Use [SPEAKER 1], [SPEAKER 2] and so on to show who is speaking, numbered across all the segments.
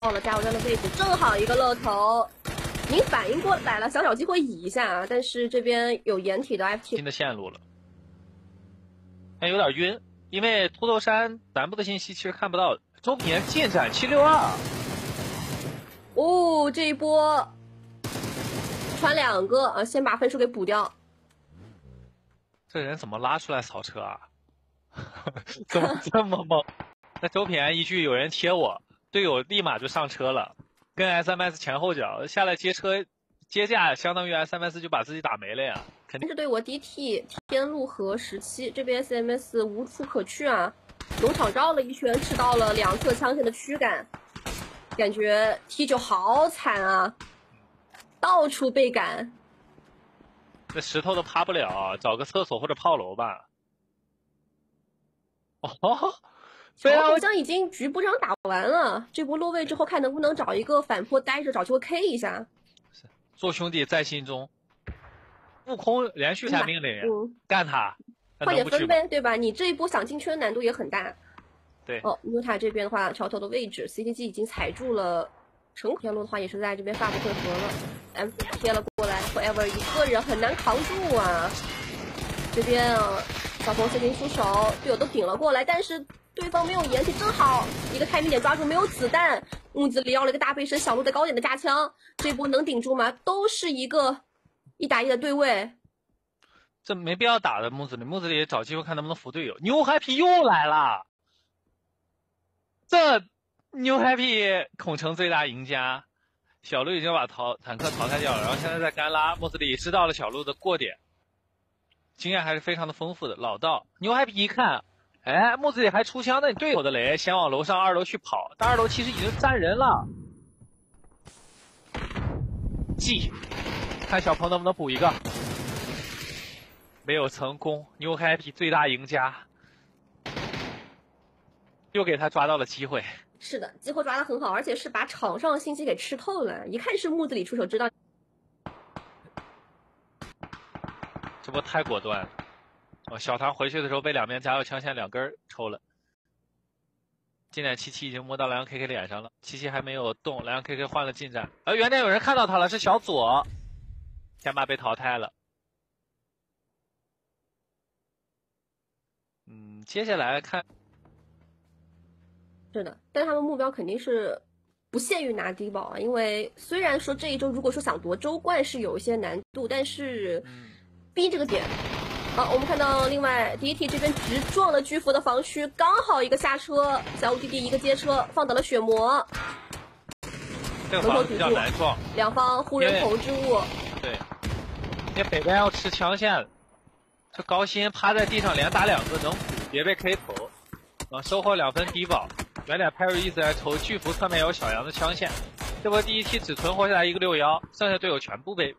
[SPEAKER 1] 到了加油站的位置，正好一个露头。您反应过来了，想找机会移一下啊，但是这边有掩体的 FT
[SPEAKER 2] 新的线路了，但有点晕，因为秃头山南部的信息其实看不到。周平进展762。
[SPEAKER 1] 哦，这一波传2个啊，先把分数给补掉。
[SPEAKER 2] 这人怎么拉出来扫车啊？怎么这么猛？那周平一句有人贴我，队友立马就上车了，跟 SMS 前后脚下来接车接驾，相当于 SMS 就把自己打没了呀。肯定
[SPEAKER 1] 是对我 DT 天路河17这边 SMS 无处可去啊，农场绕了一圈，吃到了2侧枪线的驱赶，感觉 T9好惨啊，到处被赶。
[SPEAKER 2] 这石头都趴不了，找个厕所或者炮楼吧。哦，
[SPEAKER 1] 好像已经局部上打完了，这波落位之后看能不能找一个反坡待着，找机会 K 一下。
[SPEAKER 2] 做兄弟在心中。悟空连续下命令，干他，
[SPEAKER 1] 快点分呗，对吧？你这一波想进圈难度也很大。
[SPEAKER 2] 对。
[SPEAKER 1] 哦，纽塔这边的话，桥头的位置 CTG 已经踩住了，成天路的话也是在这边发不回合了。M 贴了过来 ，Forever 一个人很难扛住啊。这边小鹏先行出手，队友都顶了过来，但是对方没有掩体，正好一个太明点抓住，没有子弹。木子里要了一个大背身，小鹿在高点的架枪，这波能顶住吗？都是一个1打1的对位。
[SPEAKER 2] 这没必要打的木子里找机会看能不能扶队友。New Happy 又来了，这 New Happy 孔城最大赢家。小鹿已经把坦克淘汰掉了，然后现在在干拉。木子里知道了小鹿的过点，经验还是非常的丰富的。老道 New Happy 一看，哎，木子里还出枪，那你队友的雷先往楼上2楼去跑，但2楼其实已经站人了。G， 看小鹏能不能补一个。没有成功 ，New Happy 最大赢家，又给他抓到了机会。
[SPEAKER 1] 是的，机会抓得很好，而且是把场上的信息给吃透了，一看是木子里出手，知道。
[SPEAKER 2] 这波太果断了。哦，小唐回去的时候被两边加油枪线2根抽了。近点77已经摸到蓝 KK 脸上了，77还没有动，蓝 KK 换了近战。原点有人看到他了，是小左，天霸被淘汰了。接下来看，
[SPEAKER 1] 是的，但他们目标肯定是不限于拿低保啊，因为虽然说这一周如果说想夺周冠是有一些难度，但是逼这个点。好，我们看到另外 DT 这边直撞了巨幅的防区，刚好一个下车，小五弟弟一个接车放倒了血魔，
[SPEAKER 2] 这个防比较难撞，
[SPEAKER 1] 两方互人头之物。
[SPEAKER 2] 对，因为北边要吃枪线，这高鑫趴在地上连打2个能补，别被 K 头，收获2分低保。远点 Perry 一直在抽，巨幅侧面有小杨的枪线，这波第一梯只存活下来一个61，剩下队友全部被。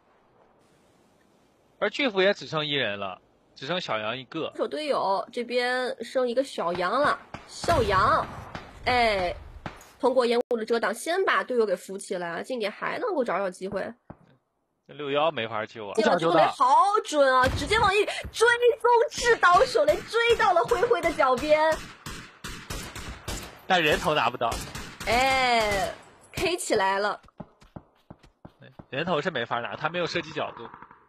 [SPEAKER 2] 而巨幅也只剩1人了，只剩小杨一个。
[SPEAKER 1] 手队友这边剩一个小杨了，小杨，哎，通过烟雾的遮挡，先把队友给扶起来，近点还能够找机会。
[SPEAKER 2] 这61没法救啊！
[SPEAKER 1] 这个雷好准啊，直接往一追踪制导手雷追到了灰灰的脚边，
[SPEAKER 2] 但人头拿不到。
[SPEAKER 1] 哎 ，K 起来了。
[SPEAKER 2] 人头是没法拿，他没有射击角度。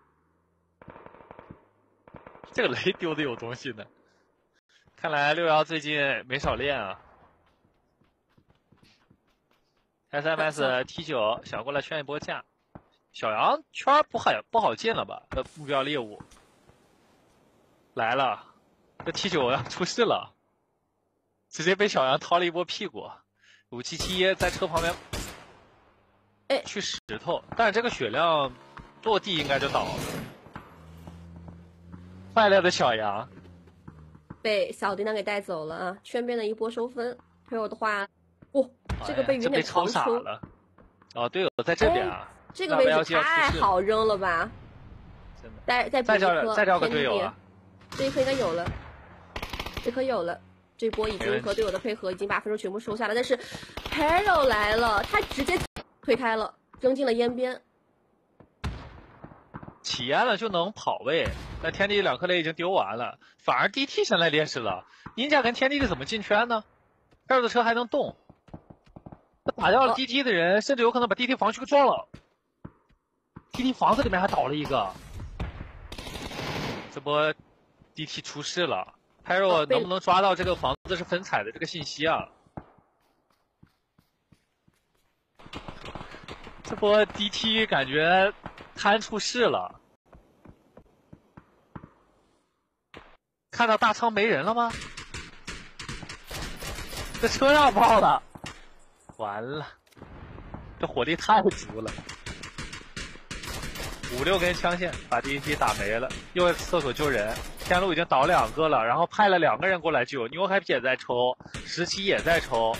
[SPEAKER 2] 这个雷丢的有东西呢，看来61最近没少练啊。SMS T9 想过来圈一波架，小杨圈不好进了吧？目标猎物来了，这 T9 要出事了，直接被小杨掏了一波屁股。577在车旁边，
[SPEAKER 1] 哎，
[SPEAKER 2] 去石头，但是这个血量落地应该就倒了。快乐的小杨
[SPEAKER 1] 被小叮当给带走了啊！圈边的一波收分，队友的话，这个被云点
[SPEAKER 2] 抽傻了。哦，队友在这边啊，
[SPEAKER 1] 这个位置太好扔了吧！
[SPEAKER 2] 真
[SPEAKER 1] 的，
[SPEAKER 2] 再招个队友啊！
[SPEAKER 1] 这一颗应该有了，这颗有了，这波已经和队友的配合已经把分数全部收下了，但是 Hero 来了，他直接推开了，扔进了烟边。
[SPEAKER 2] 起烟了就能跑位，那天地2颗雷已经丢完了，反而 DT 现在劣势了。ninja跟天地是怎么进圈呢？这儿的车还能动， 打掉了 DT 的人，甚至有可能把 DT 防区给撞了。DT 房子里面还倒了一个，这波 DT 出事了。Pyro 能不能抓到这个房子是分彩的这个信息啊？这波 DT 感觉摊出事了。看到大仓没人了吗？这车让爆了，完了，这火力太足了，5、6根枪线把 DT 打没了，又在厕所救人，天路已经倒2个了，然后派了2个人过来救，牛 happy 也在抽，17也在抽。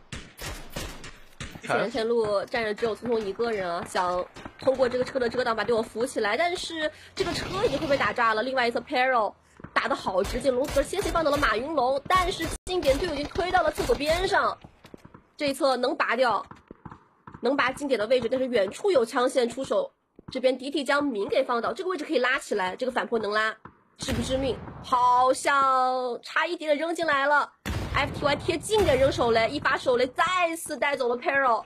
[SPEAKER 1] 天路站着只有匆匆一个人啊，想通过这个车的遮挡把队友扶起来，但是这个车已经会被打炸了。另外一侧 Pero 打得好直接，龙哥先行放倒了马云龙，但是经典队友已经推到了厕所边上，这一侧能拔掉，能拔经典的位置，但是远处有枪线出手，这边 DT 将明给放倒，这个位置可以拉起来，这个反坡能拉，致不致命？好像差一点点扔进来了。FTY 贴近点扔手雷，一发手雷再次带走了 Pero。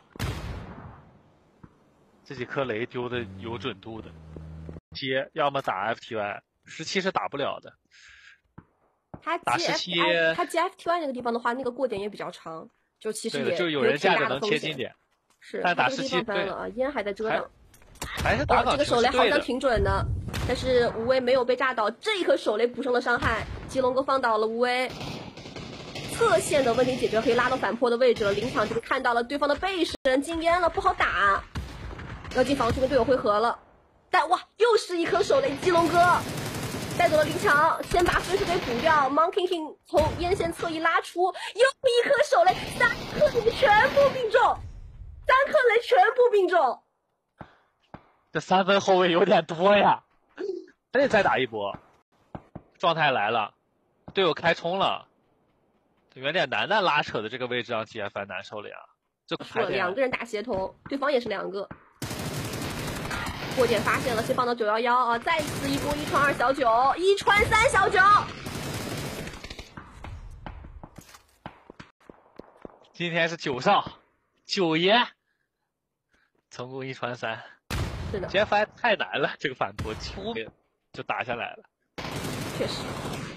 [SPEAKER 2] 这几颗雷丢的有准度的，接要么打 FTY，17是打不了的。
[SPEAKER 1] 他接 FTY 那个地方的话，那个过点也比较长，就其实也
[SPEAKER 2] 就有人站着能切近点。
[SPEAKER 1] 是，
[SPEAKER 2] 但打17
[SPEAKER 1] 对了啊，烟还在遮挡，
[SPEAKER 2] 还是打
[SPEAKER 1] 这个手雷好像挺准的，但是无畏没有被炸倒，这一颗手雷补上了伤害，吉龙哥放倒了无畏。侧线的问题解决，可以拉到反坡的位置了。临场这个看到了对方的背身禁烟了，不好打，要进防区跟队友汇合了。但哇，又是一颗手雷，基隆哥带走了临场，先把分数给补掉。Monkey King 从烟线侧翼拉出，又一颗手雷，3颗雷全部命中，3颗雷全部命中。
[SPEAKER 2] 这3分后卫有点多呀，还得再打一波。状态来了，队友开冲了。有点难拉扯的这个位置让 GFI 难受了呀。这
[SPEAKER 1] 2个人打协同，对方也是2个。过点发现了，先放到911啊，再次一波1传2小9，1传3小9。
[SPEAKER 2] 今天是9少9爷，成功1传3。
[SPEAKER 1] 是的
[SPEAKER 2] ，GFI 太难了，这个反扑就打下来了。
[SPEAKER 1] 确实。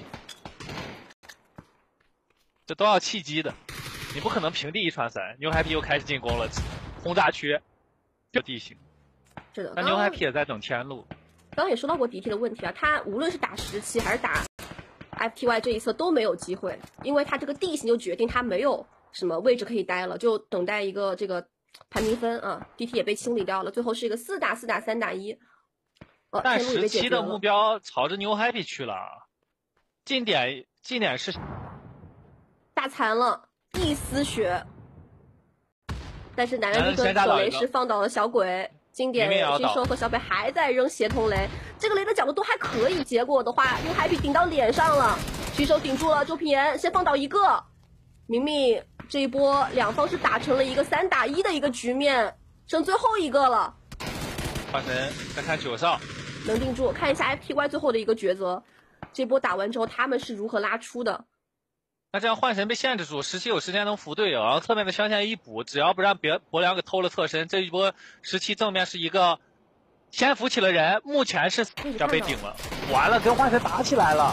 [SPEAKER 2] 这都要契机的，你不可能平地1传3。牛 happy 又开始进攻了，轰炸区，这地形。
[SPEAKER 1] 是的，
[SPEAKER 2] 那牛 happy 也在等天路。
[SPEAKER 1] 刚刚也说到过 DT 的问题啊，他无论是打17还是打 FTY 这一侧都没有机会，因为他这个地形就决定他没有什么位置可以待了，就等待一个这个排名分啊。DT 也被清理掉了，最后是一个4打4打3打1。
[SPEAKER 2] 但17的目标朝着牛 happy 去了，近点是。
[SPEAKER 1] 大残了，一丝血，但是男人这个手雷是放倒了小鬼，经典巨兽和小北还在扔协同雷，这个雷的角度都还可以，结果的话用 happy 顶到脸上了，巨兽顶住了，周平言先放倒一个，明明这一波两方是打成了一个3打1的一个局面，剩最后一个了。
[SPEAKER 2] 花神再看9少，
[SPEAKER 1] 能定住，看一下 FTY 最后的一个抉择，这波打完之后他们是如何拉出的。
[SPEAKER 2] 那这样幻神被限制住，17有时间能扶队友，然后侧面的枪线一补，只要不让博良给偷了侧身，这一波17正面是一个先扶起了人，目前是要被顶了，完了跟幻神打起来了。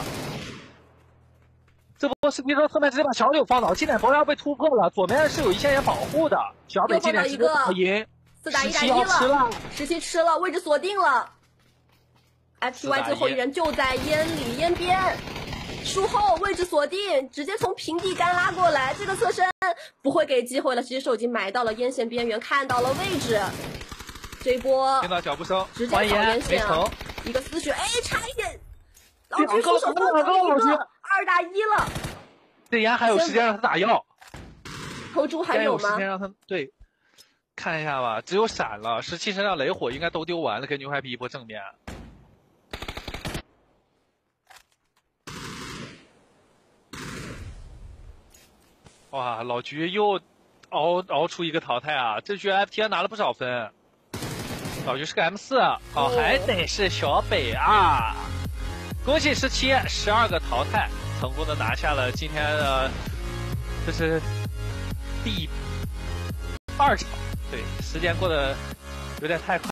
[SPEAKER 2] 这波17说侧面直接把小柳放倒，近点博良被突破了，左面是有一线人保护的，小北近点直接打赢
[SPEAKER 1] ，4打1打1了，17吃了，位置锁定了 ，FTY 最后一人就在烟里烟边。术后位置锁定，直接从平地干拉过来，这个侧身不会给机会了，其实手已经埋到了烟线边缘，看到了位置。这一波
[SPEAKER 2] 听到脚步声，
[SPEAKER 1] 直接扫烟线啊，一个丝血，哎，差一点，老狙出手放倒一个，2打1了。
[SPEAKER 2] 这烟还有时间让他打药，
[SPEAKER 1] 投猪还有吗？
[SPEAKER 2] 时间让他对，看一下吧，只有闪了，17身上雷火应该都丢完了，给牛 happy 一波正面。哇，老菊又熬出一个淘汰啊！这局 FTN 拿了不少分，老菊是个 M4，好，还得是小北啊！恭喜17，12个淘汰，成功的拿下了今天的，这是第 2场，对，时间过得有点太快。